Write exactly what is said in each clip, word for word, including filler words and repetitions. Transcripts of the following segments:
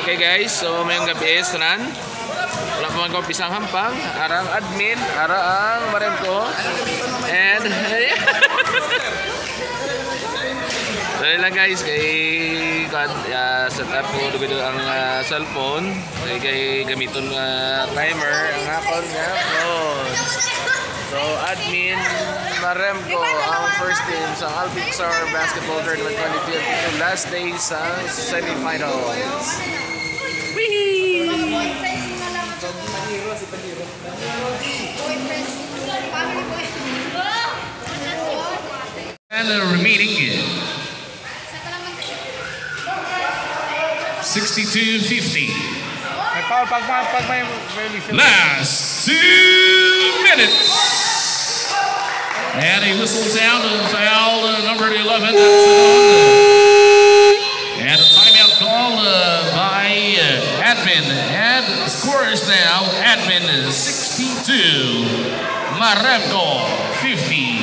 Okay guys, so mayong gabi is tanan. Wala pa man ko pisang hampang, arang admin, arang MAREMCO. And dali lang guys, kay uh, set up ko dito ang uh, cellphone. Kay, kay gamiton uh, timer ang hapon nga upload. So admin MAREMCO ang first team sa A L P X R Basketball Tournament twenty twenty-two, last day sa semifinals. Whee! And the remaining sixty-two fifty. Last two minutes. And a whistle sound of foul uh, number eleven. And a timeout call uh, by uh, admin. And scores now admin sixty-two, MAREMCO fifty.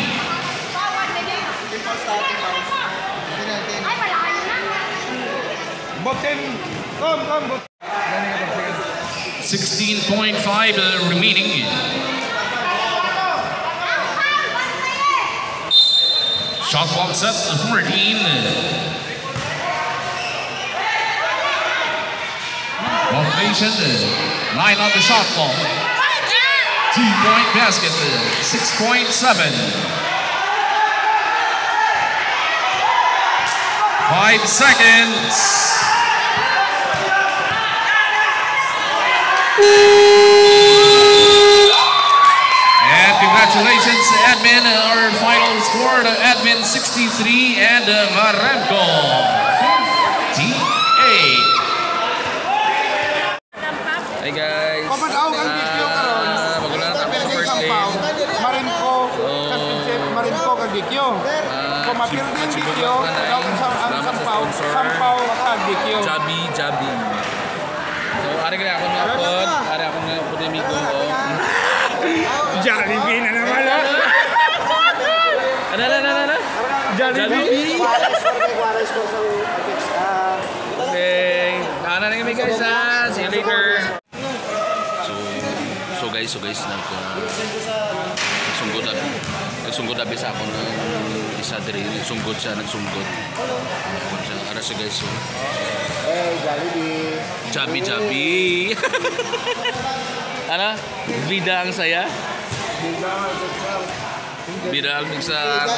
sixteen point five uh, remaining. Shot clock set to fourteen. Motivation, nine on the shot clock. Two-point basket, six point seven. Five seconds. And congratulations, admin. Our final score to admin sixty-three and uh, MAREMCO fifty-eight. Hey guys. Kapag-aw ang video karon. Magulan na tapos sa first game. MAREMCO, MAREMCO kag video. Kung mapilding video, ang SAMPAO, SAMPAO kag video. Jabi, Jabi. So, ari kaya ako nga po, ari ako nga po ni Migo ko. Jollibee na naman. Ano, ano, ano, ano? Jollibee. Okay. Nana na kami guys ha. See you later. So, so guys, so guys, nag, uh, nagsunggod abi. Nagsunggod abi sa ako ng isa diri. Nagsunggod siya, nagsunggod. Ara siya guys. So. Hey, Jollibee. Jabi, Jabi. Ano? Vida ang saya? Vida ang sa...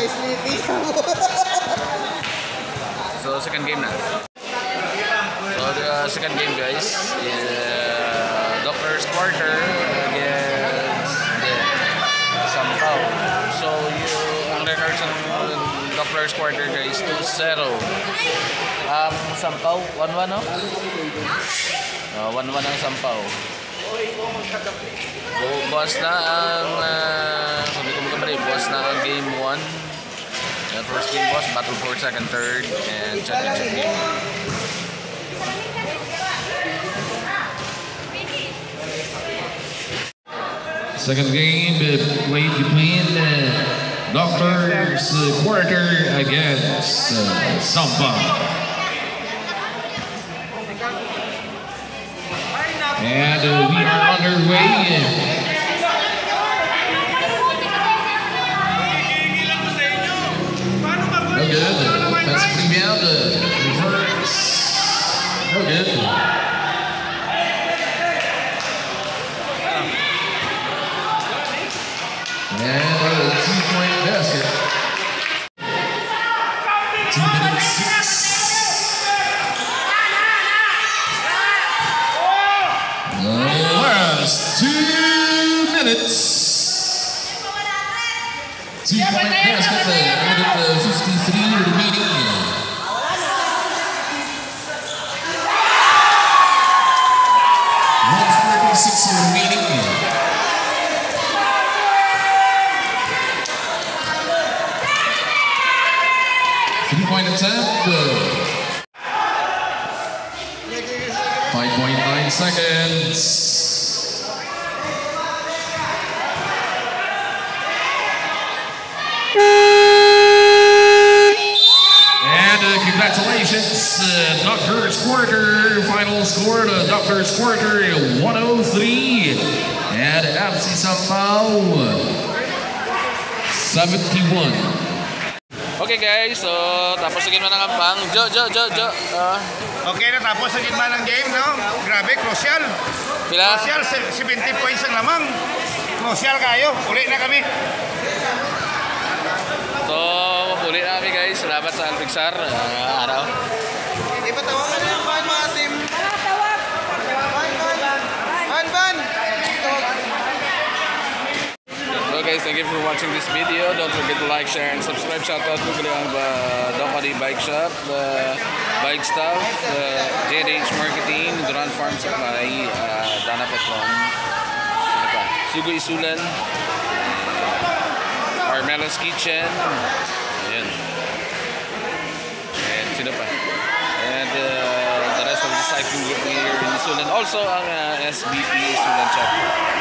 So, second game na. So, the second game guys is uh, Doctor's Quarter against the SAMPAO. So, you, ang records ng Doctor's Quarter guys, two zero. Ang um, SAMPAO, one one no? Uh, one one ang SAMPAO. Buwas na ang uh, kung di ko magkamali, buwas na ang game one. The first game was battle for second, third, and championship game. Second game played between uh, Doctor's Quarter against uh, SAMPAO. And uh, we are underway. No good. Defensive rebound. Reverse. No good. And a two-point basket. Two minutes six. Last two minutes. Two-point basket there at the fifty-three remaining. one forty-six remaining. Three-point attempt. five point nine seconds. And uh, congratulations, uh, Doctor's first quarter. Final score, the Doctor's quarter, one oh three. And F C SAMPAO, seventy-one. Okay guys, so tapos na game na ng ampang. Jo, Jo, Jo, Jo. Uh, Okay na, tapos sa gitna ng game, no? Grabe, crucial. pila? Crucial, seventy points ang lamang. Crucial kayo. Uli na kami. So, mapuli na kami guys. Salamat sa A L P X R. Uh, araw. Ipatawagan na yung ban mga team. Tawag! Ban, ban! Ban, ban! So guys, thank you for watching this video. Don't forget to like, share, and subscribe. Shout out to ang uh, Dokari Bike Shop, uh, Bike Stuff, uh, J D H Marketing, Duran Farm Supply, uh, Dana Petron, sino pa? Sugo Isulan, Armelo's Kitchen, ayan. And sino pa? And uh, the rest of the cycling group here in Isulan. Also ang uh, S B P Isulan chapter.